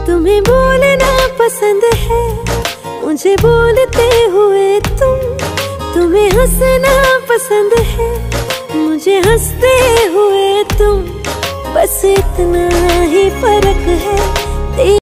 तुम्हें बोलना पसंद है, मुझे बोलते हुए तुम्हें हंसना पसंद है, मुझे हंसते हुए तुम। बस इतना ही फर्क है।